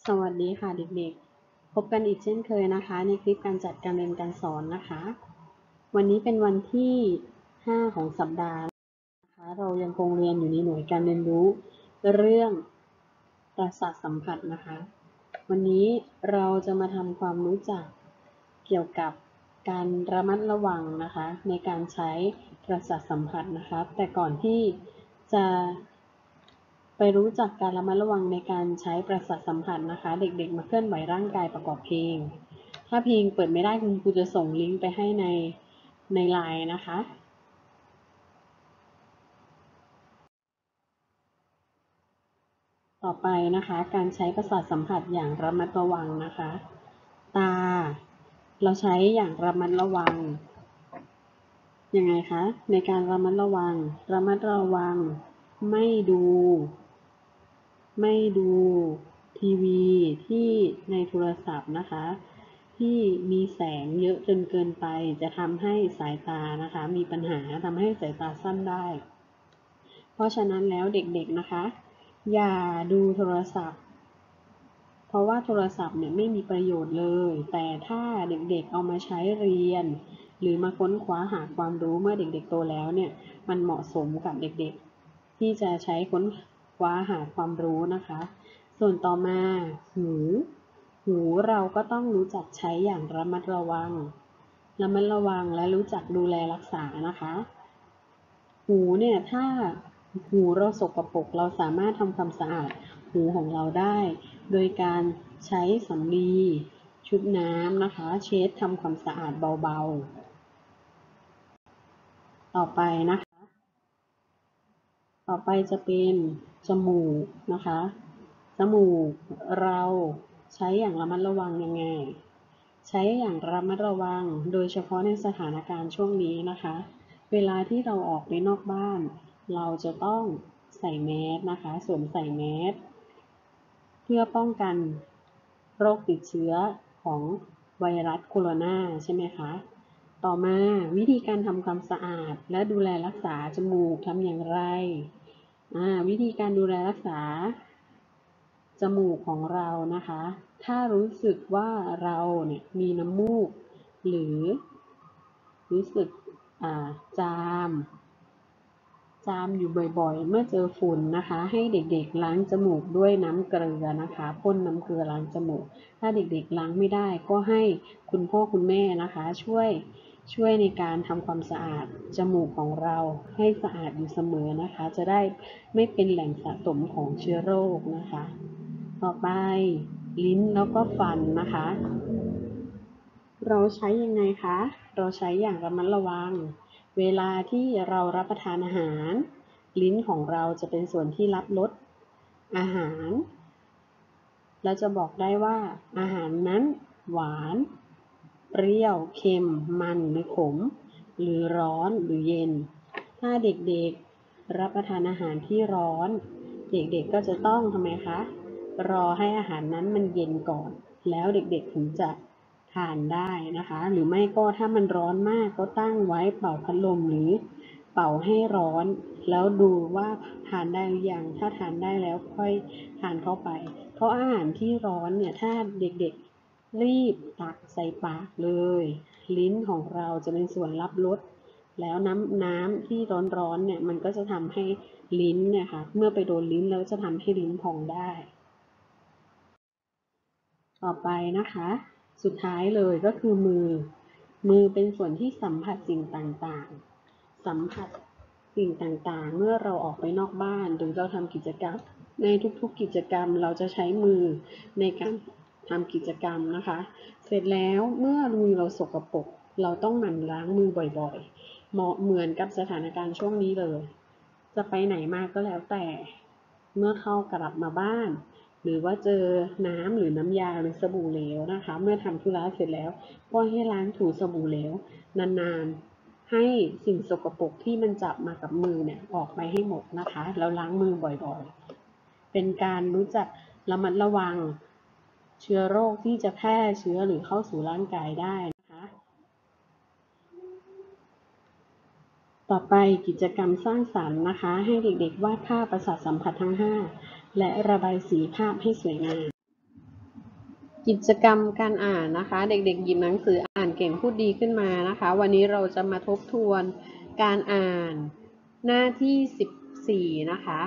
สวัสดีค่ะเด็กๆ พบกันอีกเช่นเคยนะคะในคลิปการจัดการเรียนการสอนนะคะ วันนี้เป็นวันที่ 5 ของสัปดาห์นะคะเรายังคงเรียนอยู่ในหน่วยการเรียนรู้เรื่องประสาทสัมผัสนะคะ วันนี้เราจะมาทำความรู้จักเกี่ยวกับการระมัดระวังนะคะในการใช้ประสาทสัมผัสนะคะแต่ก่อนที่จะไปรู้จักการระมัดระวังในการใช้ประสาทสัมผัสนะคะเด็กๆมาเคลื่อนไหวร่างกายประกอบเพลงถ้าเพลงเปิดไม่ได้คุณครูจะส่งลิงก์ไปให้ในไลน์นะคะต่อไปนะคะการใช้ประสาทสัมผัสอย่างระมัดระวังนะคะตาเราใช้อย่างระมัดระวังยังไงคะในการระมัดระวังไม่ดูทีวีที่ในโทรศัพท์นะคะที่มีแสงเยอะจนเกินไปจะทำให้สายตานะคะมีปัญหาทำให้สายตาสั้นได้เพราะฉะนั้นแล้วเด็กๆนะคะอย่าดูโทรศัพท์เพราะว่าโทรศัพท์เนี่ยไม่มีประโยชน์เลยแต่ถ้าเด็กๆเอามาใช้เรียนหรือมาค้นคว้าหาความรู้เมื่อเด็กๆโตแล้วเนี่ยมันเหมาะสมกับเด็กๆที่จะใช้ค้นคว้าหาความรู้นะคะส่วนต่อมาหูเราก็ต้องรู้จักใช้อย่างระมัดระวังและรู้จักดูแลรักษานะคะหูเนี่ยถ้าหูเราสกปรกเราสามารถทำความสะอาดหูของเราได้โดยการใช้สำลีชุบน้ำนะคะเช็ดทำความสะอาดเบาๆต่อไปนะคะต่อไปจะเป็นจมูกนะคะจมูกเราใช้อย่างระมัดระวังยังไงใช้อย่างระมัดระวังโดยเฉพาะในสถานการณ์ช่วงนี้นะคะเวลาที่เราออกไปนอกบ้านเราจะต้องใส่แมสนะคะสวมใส่แมสเพื่อป้องกันโรคติดเชื้อของไวรัสโคโรนาใช่ไหมคะต่อมาวิธีการทำความสะอาดและดูแลรักษาจมูกทำอย่างไรวิธีการดูแลรักษาจมูกของเรานะคะถ้ารู้สึกว่าเราเนี่ยมีน้ำมูกหรือรู้สึกจามอยู่บ่อยๆเมื่อเจอฝุ่นนะคะให้เด็กๆล้างจมูกด้วยน้ำเกลือนะคะพ่นน้ำเกลือล้างจมูกถ้าเด็กๆล้างไม่ได้ก็ให้คุณพ่อคุณแม่นะคะช่วยในการทำความสะอาดจมูกของเราให้สะอาดอยู่เสมอนะคะจะได้ไม่เป็นแหล่งสะสมของเชื้อโรคนะคะต่อไปลิ้นแล้วก็ฟันนะคะเราใช้ยังไงคะเราใช้อย่างระมัดระวังเวลาที่เรารับประทานอาหารลิ้นของเราจะเป็นส่วนที่รับรสอาหารและจะบอกได้ว่าอาหารนั้นหวานเปรี้ยวเค็มมันหรือขมหรือร้อนหรือเย็นถ้าเด็กๆรับประทานอาหารที่ร้อนเด็กๆก็จะต้องทำไมคะรอให้อาหารนั้นมันเย็นก่อนแล้วเด็กๆถึงจะทานได้นะคะหรือไม่ก็ถ้ามันร้อนมากก็ตั้งไว้เป่าพัดลมหรือเป่าให้ร้อนแล้วดูว่าทานได้หรือยังถ้าทานได้แล้วค่อยทานเข้าไปเพราะอาหารที่ร้อนเนี่ยถ้าเด็กๆรีบตักใส่ปากเลยลิ้นของเราจะเป็นส่วนรับรสแล้วน้ำที่ร้อนๆเนี่ยมันก็จะทำให้ลิ้นเนี่ยค่ะเมื่อไปโดนลิ้นแล้วจะทำให้ลิ้นพองได้ต่อไปนะคะสุดท้ายเลยก็คือมือเป็นส่วนที่สัมผัสสิ่งต่างๆสัมผัสสิ่งต่างๆเมื่อเราออกไปนอกบ้านหรือเราทำกิจกรรมในทุกๆกิจกรรมเราจะใช้มือในการทำกิจกรรมนะคะเสร็จแล้วเมื่อมือเราสกปรกเราต้องหมั่นล้างมือบ่อยๆเหมือนกับสถานการณ์ช่วงนี้เลยจะไปไหนมาก็แล้วแต่เมื่อเข้ากลับมาบ้านหรือว่าเจอน้ำหรือน้ำยาหรือสบู่เหลวนะคะเมื่อทำธุระเสร็จแล้วก็ให้ล้างถูสบู่เหลวนานๆให้สิ่งสกปรกที่มันจับมากับมือเนี่ยออกไปให้หมดนะคะแล้วล้างมือบ่อยๆเป็นการรู้จักระมัดระวังเชื้อโรคที่จะแพร่เชื้อหรือเข้าสู่ร่างกายได้นะคะต่อไปกิจกรรมสร้างสรรค์นะคะให้เด็กๆวาดภาพประสาทสัมผัสทั้ง5และระบายสีภาพให้สวยงามกิจกรรมการอ่านนะคะเด็กๆหยิบหนังสืออ่านเก่งพูดดีขึ้นมานะคะวันนี้เราจะมาทบทวนการอ่านหน้าที่14นะคะ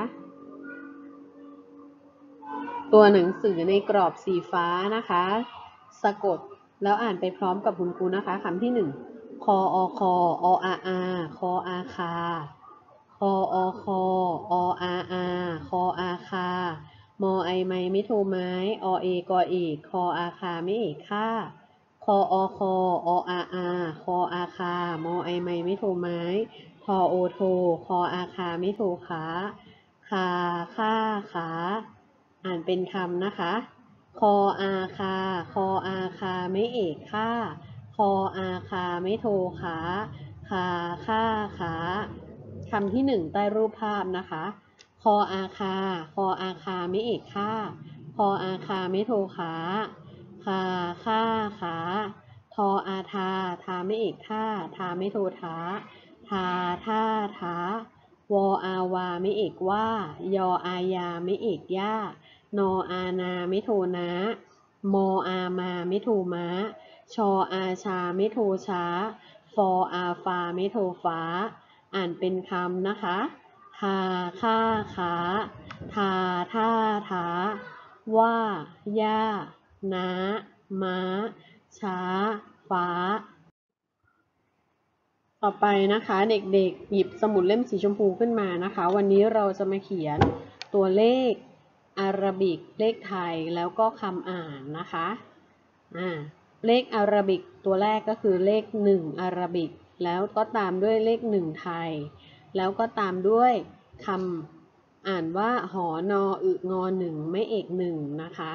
ตัวหนังสือในกรอบสีฟ้านะคะสะกดแล้วอ่านไปพร้อมกับคุณครูนะคะคำที่1คออคอออาอาคออาคาคออคอออาอาคออาคามอไอไม้ไม่โทไม้อเอกอเอกคออาคาไม่เอกค่าคออคอออาอาคออาคามอไอไม้ไม่โทไม้ทอโอโทคออาคาไม่โทขาคาค่าขาอ่านเป็นคำนะคะคออาคาคออาคาไม่เอกค่าคออาคาไม่โทขาคาค่าขาคำที่1ใต้รูปภาพนะคะคออาคาคออาคาไม่เอกค่าคออาคาไม่โทขาคาค่าขาทออาทาทาไม่เอกท่าทาไม่โทท้าทาท่าท้าวออาวาไม่เอกว่ายออายาไม่เอกย่านออานาไม่โทนะมออามาไม่โทม้าชออาชาไม่โทช้าฟออาฟาไม่โทฟ้าอ่านเป็นคำนะคะทาค่าขาทาท่าท้าว่าย่าน้าม้าช้าฟ้าต่อไปนะคะเด็กๆหยิบสมุดเล่มสีชมพูขึ้นมานะคะวันนี้เราจะมาเขียนตัวเลขอาราบิกเลขไทยแล้วก็คำอ่านนะคะเลขอาราบิกตัวแรกก็คือเลข1อาราบิกแล้วก็ตามด้วยเลข1ไทยแล้วก็ตามด้วยคำอ่านว่าหอนออึงอ1ไม่เอก1นะคะ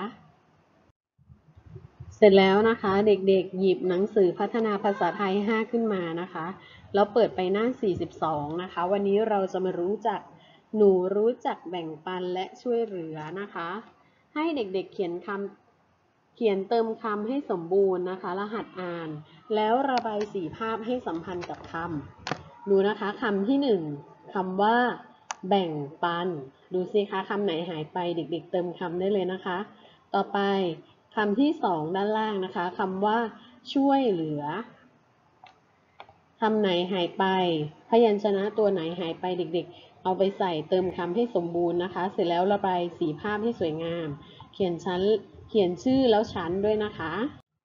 เสร็จแล้วนะคะเด็กๆหยิบหนังสือพัฒนาภาษาไทย5ขึ้นมานะคะแล้วเปิดไปหน้า42นะคะวันนี้เราจะมารู้จักหนูรู้จักแบ่งปันและช่วยเหลือนะคะให้เด็กๆเขียนเติมคำให้สมบูรณ์นะคะรหัสอ่านแล้วระบายสีภาพให้สัมพันธ์กับคำดูนะคะคำที่1คำว่าแบ่งปันดูสิคะคำไหนหายไปเด็กๆเติมคำได้เลยนะคะต่อไปคำที่2ด้านล่างนะคะคำว่าช่วยเหลือคำไหนหายไปพยัญชนะตัวไหนหายไปเด็กๆเอาไปใส่เติมคำให้สมบูรณ์นะคะเสร็จแล้วระบายสีภาพให้สวยงามเขียนชื่อแล้วชั้นด้วยนะคะ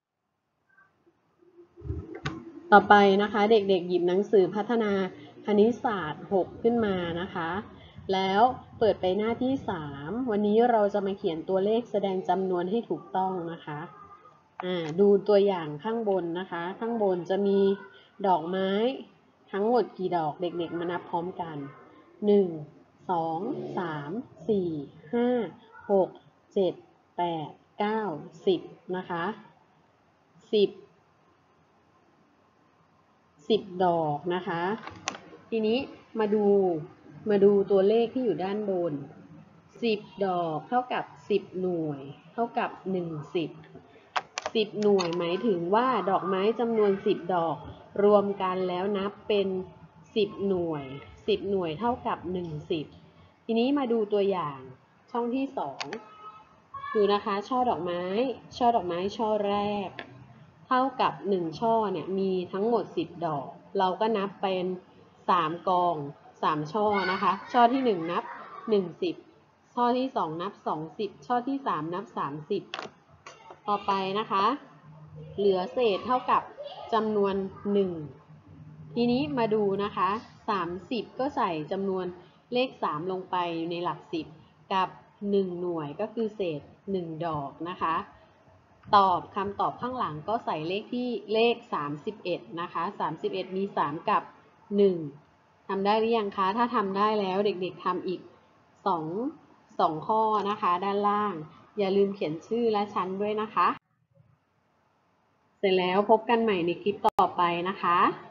ต่อไปนะคะเด็กๆหยิบหนังสือพัฒนาคณิตศาสตร์6ขึ้นมานะคะแล้วเปิดไปหน้าที่3วันนี้เราจะมาเขียนตัวเลขแสดงจำนวนให้ถูกต้องนะคะดูตัวอย่างข้างบนนะคะข้างบนจะมีดอกไม้ทั้งหมดกี่ดอกเด็กๆมานับพร้อมกัน1 2 3 4 5 6 7 8 9 10นะคะ10ดอกนะคะทีนี้มาดูตัวเลขที่อยู่ด้านบน10ดอกเท่ากับ10หน่วยเท่ากับ1 10หน่วยหมายถึงว่าดอกไม้จำนวน10ดอกรวมกันแล้วนับเป็น10หน่วย10หน่วยเท่ากับ1 10ทีนี้มาดูตัวอย่างช่องที่2ดูนะคะช่อดอกไม้ช่อแรกเท่ากับ1ช่อเนี่ยมีทั้งหมด10ดอกเราก็นับเป็น3กอง3ช่อนะคะช่อที่1นับ1 10ช่อที่2นับ2 10ช่อที่3นับ30ต่อไปนะคะเหลือเศษเท่ากับจำนวน1ทีนี้มาดูนะคะ30ก็ใส่จำนวนเลข3ลงไปในหลัก10กับ1หน่วยก็คือเศษ1ดอกนะคะคำตอบข้างหลังก็ใส่เลข31นะคะ31มี3กับ1ทำได้หรือยังคะถ้าทำได้แล้วเด็กๆทำอีก2ข้อนะคะด้านล่างอย่าลืมเขียนชื่อและชั้นด้วยนะคะเสร็จแล้วพบกันใหม่ในคลิปต่อไปนะคะ